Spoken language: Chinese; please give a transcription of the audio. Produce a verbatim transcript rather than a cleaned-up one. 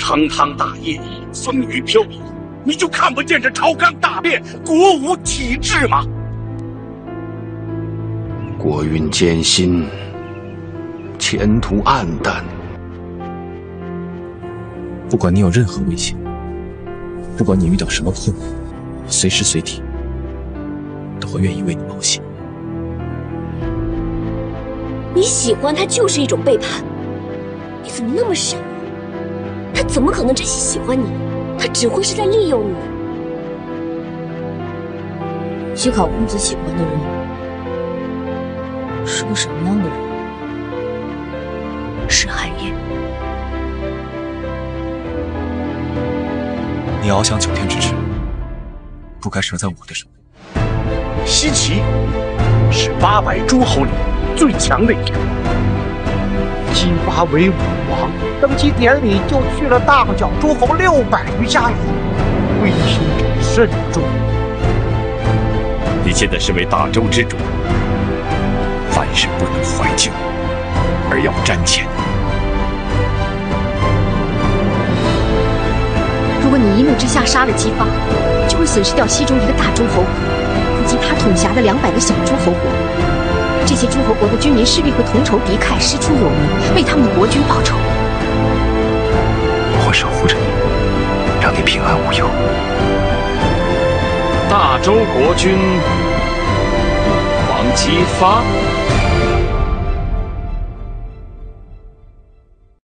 堂堂大业，风雨飘摇，你就看不见这朝纲大变、国无体制吗？ 国运艰辛，前途黯淡。 不管你有任何危险，不管你遇到什么困难，我随时随地都会愿意为你冒险。 你喜欢他就是一种背叛，你怎么那么傻？他怎么可能真心喜欢你？他只会是在利用你。西考公子喜欢的人是个什么样的人？是海燕。 你翱翔九天之志，不该折在我的手里。 西岐是八百诸侯里最强的一个。 姬发为武王，登基典礼就去了大小诸侯六百余家人，威听者甚众。 你现在身为大周之主，凡事不能怀旧，而要瞻前。 如果你一怒之下杀了姬发，就会损失掉西周一个大诸侯国，以及他统辖的两百个小诸侯国。这些诸侯国的居民势必会同仇敌忾，师出有名，为他们的国君报仇。 我会守护着你，让你平安无忧。 大周国君武王姬发。